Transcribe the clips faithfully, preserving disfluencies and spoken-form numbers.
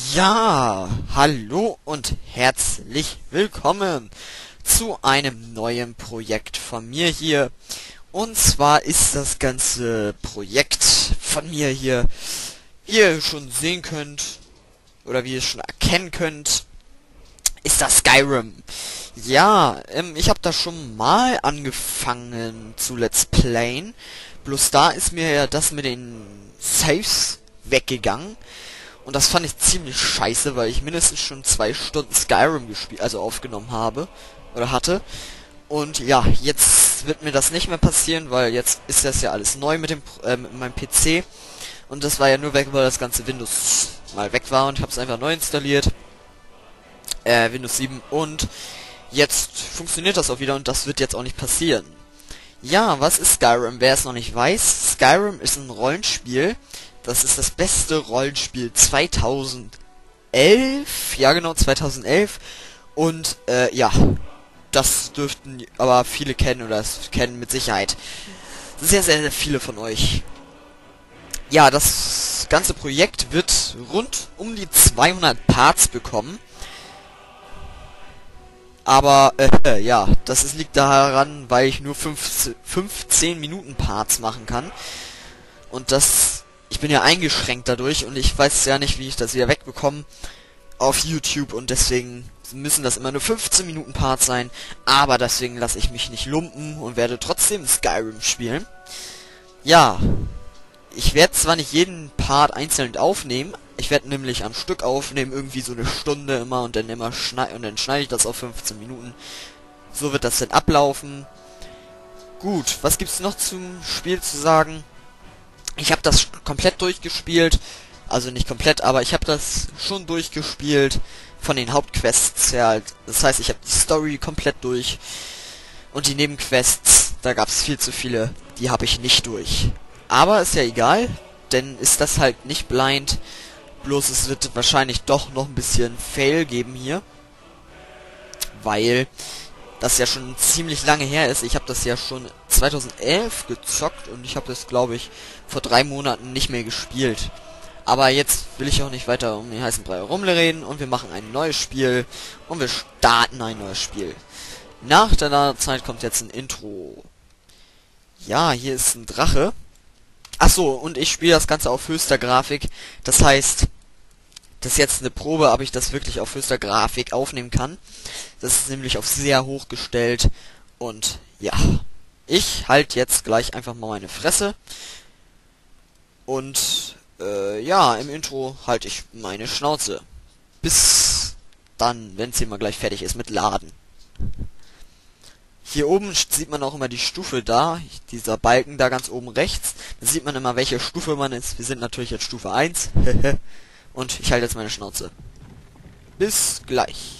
Ja, hallo und herzlich willkommen zu einem neuen Projekt von mir hier. Und zwar ist das ganze Projekt von mir hier, wie ihr schon sehen könnt, oder wie ihr schon erkennen könnt, ist das Skyrim. Ja, ähm, ich habe da schon mal angefangen zu Let's Playen. Bloß da ist mir ja das mit den Saves weggegangen. Und das fand ich ziemlich scheiße, weil ich mindestens schon zwei Stunden Skyrim gespielt, also aufgenommen habe. Oder hatte. Und ja, jetzt wird mir das nicht mehr passieren, weil jetzt ist das ja alles neu mit dem äh, mit meinem P C. Und das war ja nur weg, weil das ganze Windows mal weg war und ich habe es einfach neu installiert. Äh, Windows sieben. Und jetzt funktioniert das auch wieder und das wird jetzt auch nicht passieren. Ja, was ist Skyrim? Wer es noch nicht weiß, Skyrim ist ein Rollenspiel. Das ist das beste Rollenspiel zweitausendelf. Ja, genau, zweitausendelf. Und, äh, ja. Das dürften aber viele kennen oder das kennen mit Sicherheit sehr, sehr, sehr viele von euch. Ja, das ganze Projekt wird rund um die zweihundert Parts bekommen. Aber, äh, ja, das ist, liegt daran, weil ich nur fünfzehn Minuten Parts machen kann. Und das, ich bin ja eingeschränkt dadurch und ich weiß ja nicht, wie ich das wieder wegbekomme auf YouTube und deswegen müssen das immer nur fünfzehn Minuten Parts sein. Aber deswegen lasse ich mich nicht lumpen und werde trotzdem Skyrim spielen. Ja, ich werde zwar nicht jeden Part einzeln aufnehmen, ich werde nämlich am Stück aufnehmen, irgendwie so eine Stunde immer und dann immer schneiden und dann schneide ich das auf fünfzehn Minuten. So wird das dann ablaufen. Gut, was gibt's noch zum Spiel zu sagen? Ich habe das komplett durchgespielt, also nicht komplett, aber ich habe das schon durchgespielt von den Hauptquests her halt. Das heißt, ich habe die Story komplett durch und die Nebenquests, da gab es viel zu viele, die habe ich nicht durch. Aber ist ja egal, denn ist das halt nicht blind. Bloß es wird wahrscheinlich doch noch ein bisschen Fail geben hier. Weil das ja schon ziemlich lange her ist. Ich habe das ja schon zweitausendelf gezockt und ich habe das, glaube ich, vor drei Monaten nicht mehr gespielt. Aber jetzt will ich auch nicht weiter um den heißen Brei rumreden und wir machen ein neues Spiel und wir starten ein neues Spiel. Nach der Zeit kommt jetzt ein Intro. Ja, hier ist ein Drache. Ach so, und ich spiele das Ganze auf höchster Grafik. Das heißt, das ist jetzt eine Probe, ob ich das wirklich auf höchster Grafik aufnehmen kann. Das ist nämlich auf sehr hoch gestellt. Und ja, ich halte jetzt gleich einfach mal meine Fresse. Und äh, ja, im Intro halte ich meine Schnauze. Bis dann, wenn es hier mal gleich fertig ist mit Laden. Hier oben sieht man auch immer die Stufe da, dieser Balken da ganz oben rechts. Da sieht man immer, welche Stufe man ist. Wir sind natürlich jetzt Stufe eins. Und ich halte jetzt meine Schnauze. Bis gleich.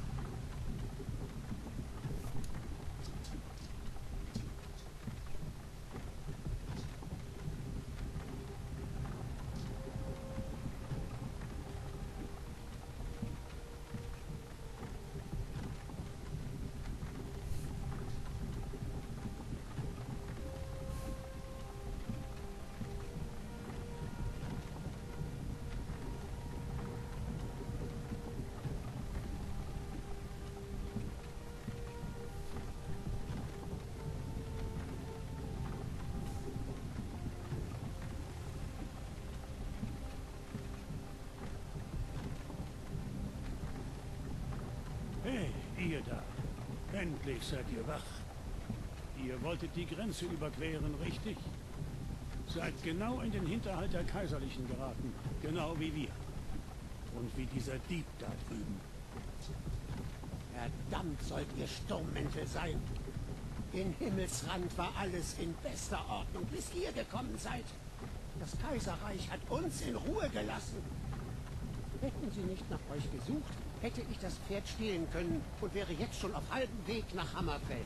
Hey, ihr da. Endlich seid ihr wach. Ihr wolltet die Grenze überqueren, richtig? Seid genau in den Hinterhalt der Kaiserlichen geraten. Genau wie wir. Und wie dieser Dieb da drüben. Verdammt sollt ihr Sturmmäntel sein. In Himmelsrand war alles in bester Ordnung, bis ihr gekommen seid. Das Kaiserreich hat uns in Ruhe gelassen. Hätten sie nicht nach euch gesucht, hätte ich das Pferd stehlen können und wäre jetzt schon auf halbem Weg nach Hammerfell.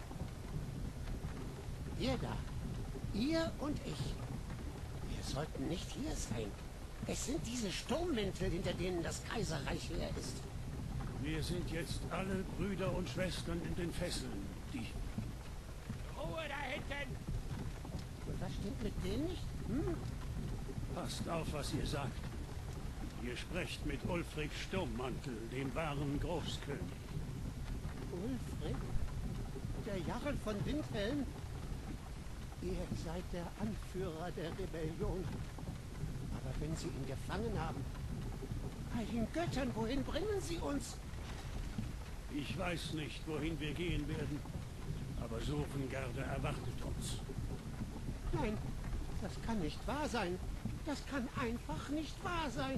Ihr da, ihr und ich, wir sollten nicht hier sein. Es sind diese Sturmmäntel, hinter denen das Kaiserreich her ist. Wir sind jetzt alle Brüder und Schwestern in den Fesseln. Die... Ruhe da hinten! Und was stimmt mit denen nicht? Hm? Passt auf, was ihr sagt. Ihr sprecht mit Ulfric Sturmmantel, dem wahren Großkönig. Ulfric? Der Jarl von Windhelm? Ihr seid der Anführer der Rebellion. Aber wenn sie ihn gefangen haben, bei den Göttern, wohin bringen sie uns? Ich weiß nicht, wohin wir gehen werden, aber Sovngarde erwartet uns. Nein, das kann nicht wahr sein. Das kann einfach nicht wahr sein.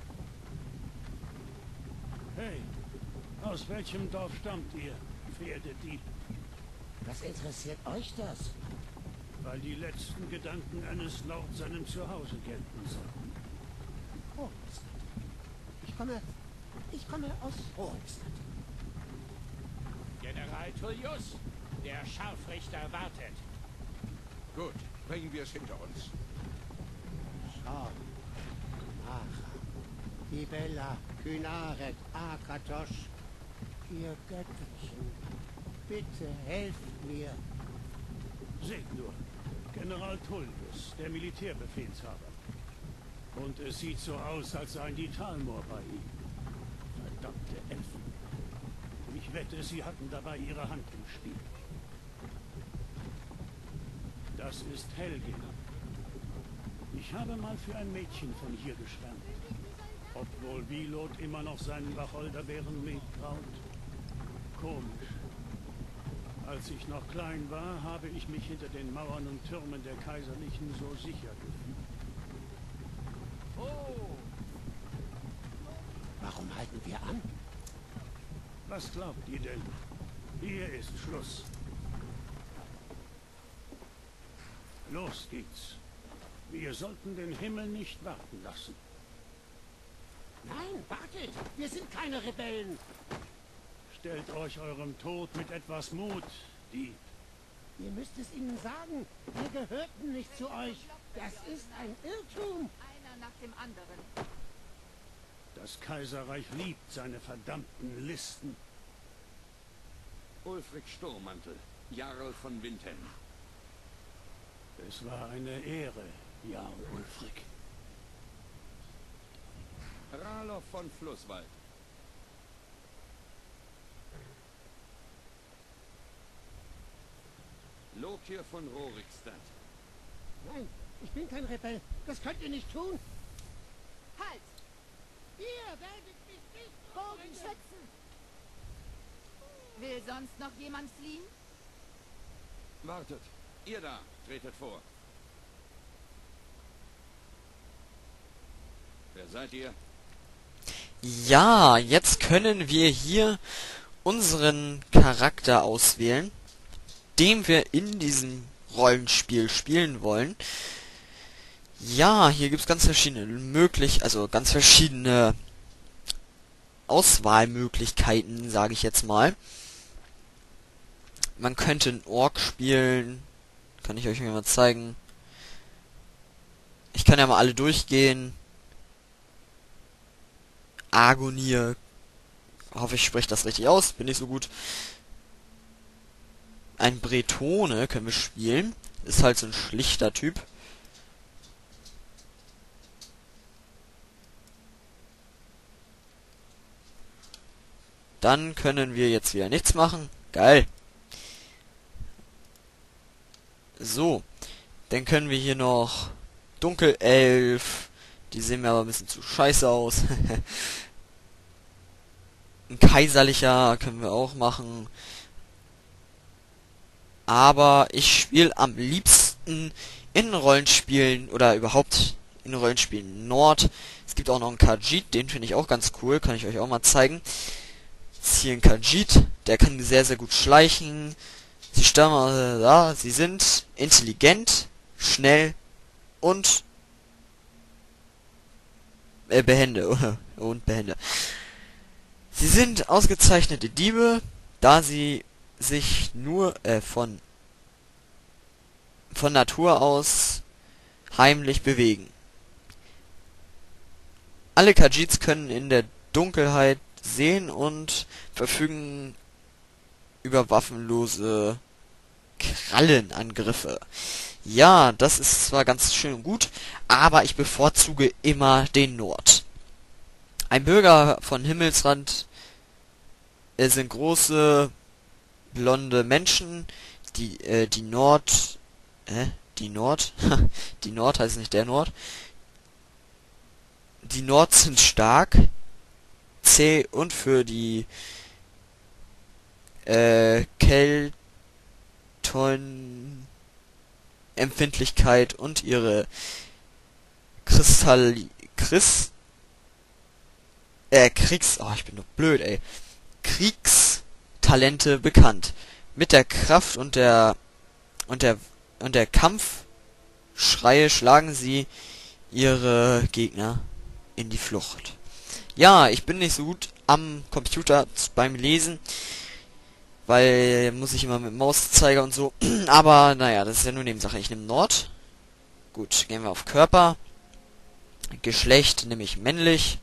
Hey, aus welchem Dorf stammt ihr, Pferdedieb? Was interessiert euch das? Weil die letzten Gedanken eines Lords seinem Zuhause gelten sollten. Rorikstadt. Ich komme... Ich komme aus Rorikstadt. General Tullius, der Scharfrichter wartet. Gut, bringen wir es hinter uns. Schau. Macha. Ibella. Kynaret. Akatosh. Ihr Götterchen. Bitte helft mir. Seht nur, General Tullius, der Militärbefehlshaber. Und es sieht so aus, als seien die Talmor bei ihm. Verdammte Elfen. Ich wette, sie hatten dabei ihre Hand im Spiel. Das ist Helge. Ich habe mal für ein Mädchen von hier geschwärmt. Obwohl Wilot immer noch seinen Wacholderbeeren braut. Komisch. Als ich noch klein war, habe ich mich hinter den Mauern und Türmen der Kaiserlichen so sicher gefühlt. Oh, Warum halten wir an? Was glaubt ihr denn? Hier ist Schluss. Los geht's. Wir sollten den Himmel nicht warten lassen. Nein, wartet! Wir sind keine Rebellen! Stellt euch eurem Tod mit etwas Mut, Dieb. Ihr müsst es ihnen sagen. Wir gehörten nicht zu euch. Das ist ein Irrtum. Einer nach dem anderen. Das Kaiserreich liebt seine verdammten Listen. Ulfric Sturmmantel, Jarl von Windhelm. Es war eine Ehre, Jarl Ulfric. Ralof von Flusswald. Lokir von Rorikstadt. Nein, ich bin kein Rebell. Das könnt ihr nicht tun. Halt! Ihr werdet mich nicht Bogen schützen! Will sonst noch jemand fliehen? Wartet, ihr da, tretet vor. Wer seid ihr? Ja, jetzt können wir hier unseren Charakter auswählen, den wir in diesem Rollenspiel spielen wollen. Ja, hier gibt's ganz verschiedene möglich, also ganz verschiedene Auswahlmöglichkeiten, sage ich jetzt mal. Man könnte einen Ork spielen, kann ich euch mal zeigen. Ich kann ja mal alle durchgehen. Argonir, hoffe ich spreche das richtig aus, bin nicht so gut. Ein Bretone können wir spielen, ist halt so ein schlichter Typ. Dann können wir jetzt wieder nichts machen, geil. So, dann können wir hier noch Dunkelelf. Die sehen mir aber ein bisschen zu scheiße aus. Ein kaiserlicher können wir auch machen. Aber ich spiele am liebsten in Rollenspielen oder überhaupt in Rollenspielen Nord. Es gibt auch noch einen Khajiit, den finde ich auch ganz cool. Kann ich euch auch mal zeigen. Das ist hier ein Khajiit, der kann sehr, sehr gut schleichen. Sie stammen, äh, ja, sie sind intelligent, schnell und Äh, behende. Und behende. Sie sind ausgezeichnete Diebe, da sie sich nur äh, von von Natur aus heimlich bewegen. Alle Khajiits können in der Dunkelheit sehen und verfügen über waffenlose Krallenangriffe. Ja, das ist zwar ganz schön und gut, aber ich bevorzuge immer den Nord. Ein Bürger von Himmelsrand äh, sind große blonde Menschen, die äh, die Nord äh, die Nord die Nord heißt nicht der Nord. Die Nord sind stark, zäh und für die äh, Kälton Empfindlichkeit und ihre Kristall Chris äh Kriegs oh ich bin doch blöd ey Kriegstalente bekannt. Mit der Kraft und der und der und der Kampfschreie schlagen sie ihre Gegner in die Flucht. Ja, ich bin nicht so gut am Computer beim Lesen, weil muss ich immer mit Mauszeiger und so. Aber naja, das ist ja nur Nebensache. Ich nehme Nord. Gut, gehen wir auf Körper. Geschlecht nehme ich männlich.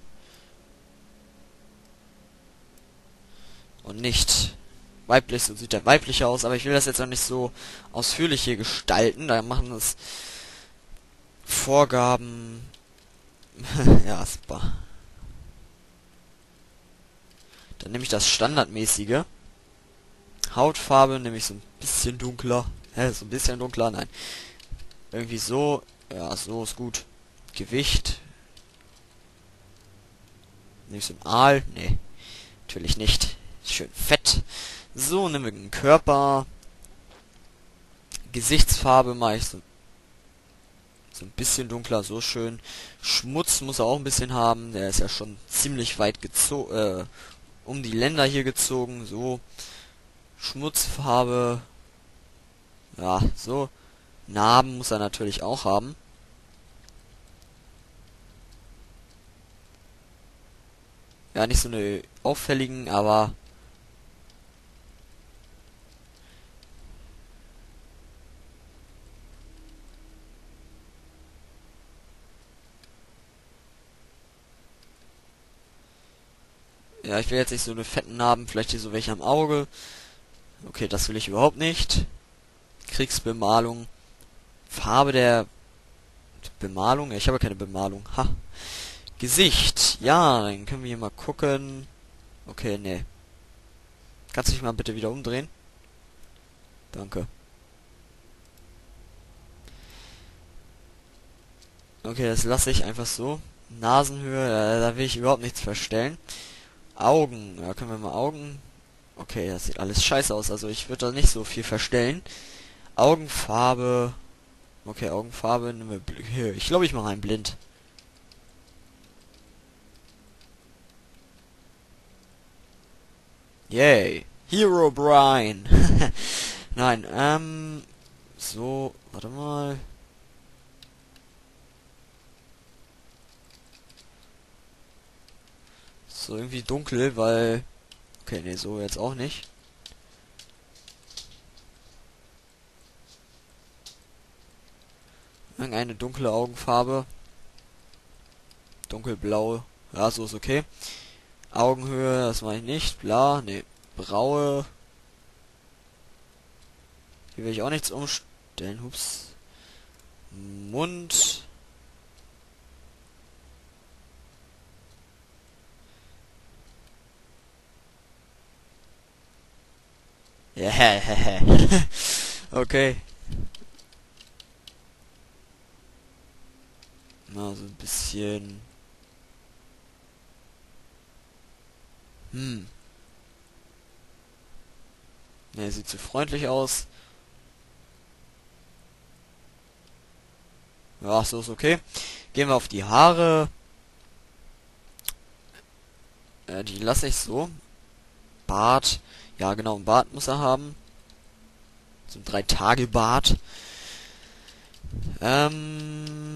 Und nicht weiblich, so sieht der weibliche aus. Aber ich will das jetzt auch nicht so ausführlich hier gestalten. Da machen es Vorgaben. Ja, super. Dann nehme ich das standardmäßige. Hautfarbe nehme ich so ein bisschen dunkler. Hä, so ein bisschen dunkler? Nein. Irgendwie so. Ja, so ist gut. Gewicht. Nehme ich so ein Aal? Nee. Natürlich nicht. Schön fett. So, nehmen wir den Körper. Gesichtsfarbe mache ich so, so ein bisschen dunkler, so schön. Schmutz muss er auch ein bisschen haben. Der ist ja schon ziemlich weit gezogen, äh, um die Länder hier gezogen. So. Schmutzfarbe. Ja, so. Narben muss er natürlich auch haben. Ja, nicht so eine auffälligen, aber ja, ich will jetzt nicht so eine fetten Narben, vielleicht hier so welche am Auge. Okay, das will ich überhaupt nicht. Kriegsbemalung. Farbe der Bemalung? Ich habe keine Bemalung. Ha. Gesicht. Ja, dann können wir hier mal gucken. Okay, nee. Kannst du dich mal bitte wieder umdrehen? Danke. Okay, das lasse ich einfach so. Nasenhöhe, da, da will ich überhaupt nichts verstellen. Augen, da können wir mal Augen. Okay, das sieht alles scheiße aus, also ich würde da nicht so viel verstellen. Augenfarbe. Okay, Augenfarbe. Hier, ich glaube, ich mache einen blind. Yay. Hero Brian. Nein, ähm. So, warte mal. So, irgendwie dunkel, weil... Okay, nee, so jetzt auch nicht. Irgendeine dunkle Augenfarbe. Dunkelblau. Ja, so ist okay. Augenhöhe, das mache ich nicht. Bla, nee. Braue. Hier will ich auch nichts umstellen. Hups. Mund. Ja, yeah. Okay. Na, so ein bisschen. Hm. Ne, sieht zu freundlich aus. Ja, so ist okay. Gehen wir auf die Haare. Äh, die lasse ich so. Bart. Ja, genau, ein Bart muss er haben. So ein drei Tage Bart. Ähm...